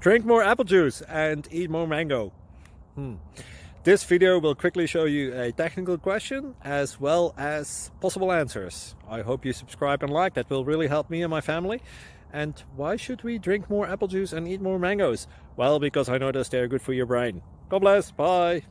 Drink more apple juice and eat more mango. This video will quickly show you a technical question as well as possible answers. I hope you subscribe and like, that will really help me and my family. And why should we drink more apple juice and eat more mangoes? Well, because I noticed they're good for your brain. God bless, bye!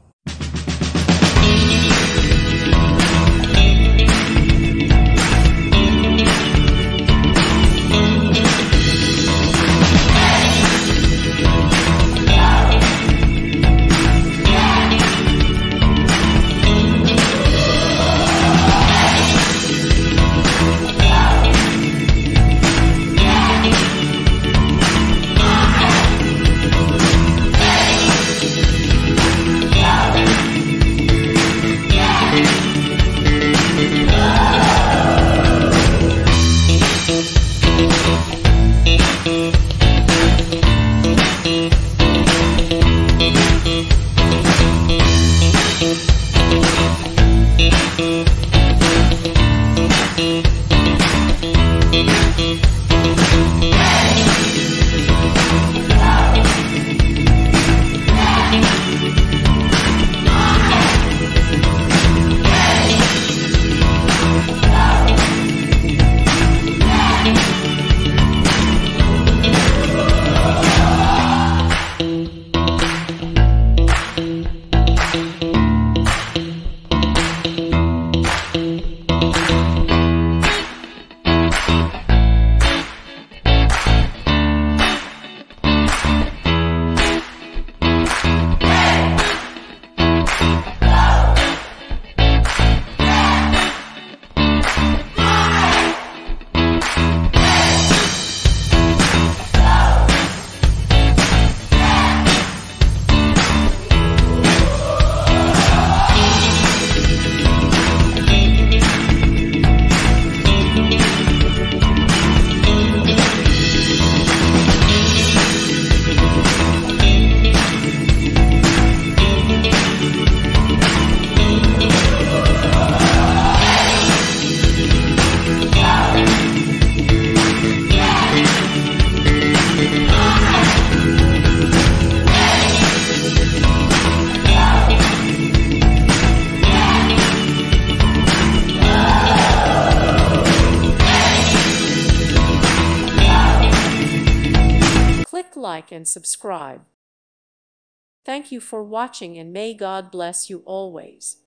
Like and subscribe. Thank you for watching and may God bless you always.